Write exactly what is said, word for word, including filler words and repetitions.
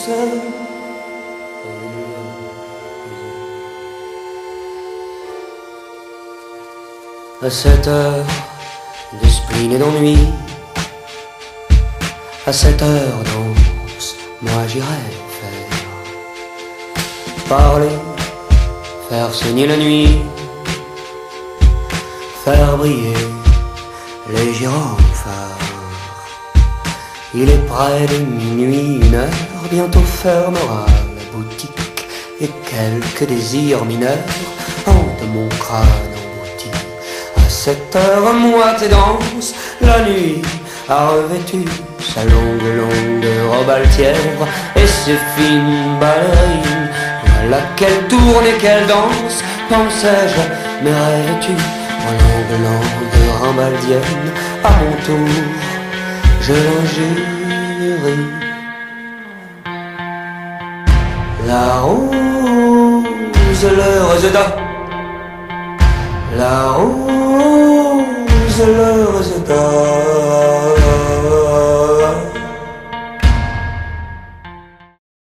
seul. À cette heure de spleen et d'ennui, à cette heure danse, moi j'irai faire parler, faire saigner la nuit, faire briller les gyrophares. Il est près de minuit, une heure, bientôt fermera la boutique, et quelques désirs mineurs hantent mon crâne embouti. À cette heure moite et dense, la nuit a revêtu sa longue, longue robe altière et ses fines ballerines. Voilà qu'elle tourne et qu'elle danse, pensais-je, mais rêves-tu en longue, longue rambaldienne? À mon tour, je l'injurie. La rose, l'heureuse dame, la rose, l'heureuse